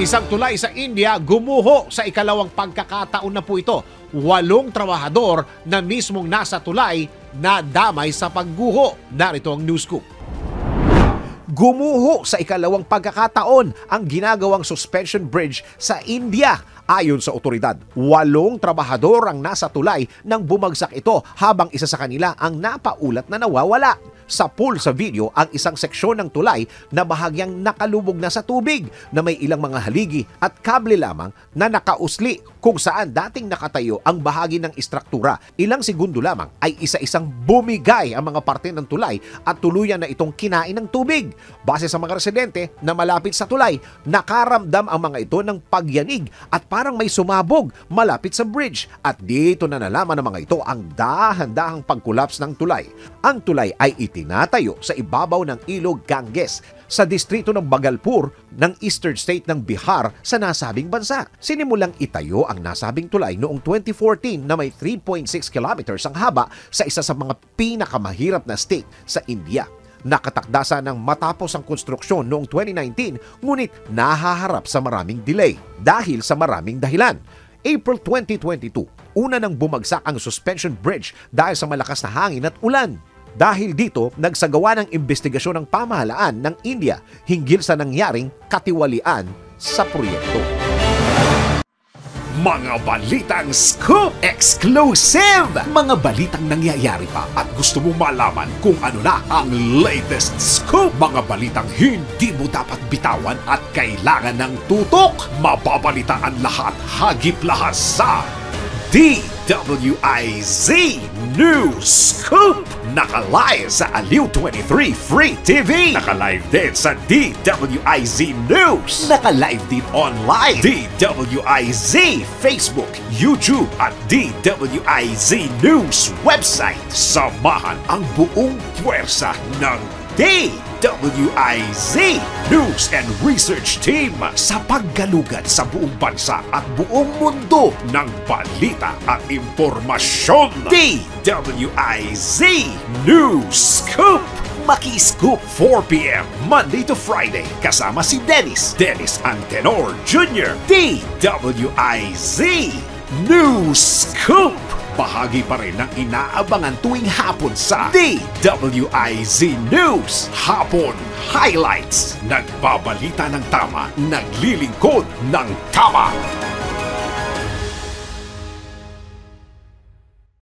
Isang tulay sa India gumuho sa ikalawang pagkakataon na po ito. 8 trabahador na mismong nasa tulay na damay sa pagguho. Narito ang news scoop. Gumuho sa ikalawang pagkakataon ang ginagawang suspension bridge sa India. Ayon sa otoridad, 8 trabahador ang nasa tulay nang bumagsak ito habang isa sa kanila ang napaulat na nawawala. Sa pool sa video ang isang seksyon ng tulay na bahagyang nakalubog na sa tubig na may ilang mga haligi at kable lamang na nakausli kung saan dating nakatayo ang bahagi ng istruktura. Ilang segundo lamang ay isa-isang bumigay ang mga parte ng tulay at tuluyan na itong kinain ng tubig. Base sa mga residente na malapit sa tulay, nakaramdam ang mga ito ng pagyanig at parang may sumabog malapit sa bridge at dito na nalaman ng mga ito ang dahan-dahang pagkulaps ng tulay. Ang tulay ay itinatayo sa ibabaw ng ilog Ganges sa distrito ng Bhagalpur ng eastern state ng Bihar sa nasabing bansa. Sinimulang itayo ang nasabing tulay noong 2014 na may 3.6 kilometers ang haba sa isa sa mga pinakamahirap na state sa India. Nakatakda ng matapos ang konstruksyon noong 2019 ngunit nahaharap sa maraming delay dahil sa maraming dahilan. April 2022, una nang bumagsak ang suspension bridge dahil sa malakas na hangin at ulan. Dahil dito, nagsagawa ng investigasyon ng pamahalaan ng India hinggil sa nangyaring katiwalian sa proyekto. Mga balitang scoop exclusive! Mga balitang nangyayari pa at gusto mo malaman kung ano na ang latest scoop. Mga balitang hindi mo dapat bitawan at kailangan ng tutok. Mababalitaan lahat, hagip lahas sa DWIZ News Scoop! Naka-live sa Aliw 23 Free TV. Naka-live din sa DWIZ News. Naka-live din online. DWIZ Facebook, YouTube at DWIZ News website. Samahan ang buong puwersa ng DWIZ News and Research Team sa paggalugad sa buong bansa at buong mundo ng balita at impormasyon. DWIZ News Scoop! Maki-scoop 4 p.m. Monday to Friday kasama si Dennis Antenor Jr. DWIZ News Scoop! Bahagi pa rin ng inaabangan tuwing hapon sa DWIZ News Hapon Highlights. Nagbabalita ng tama, naglilingkod ng tama.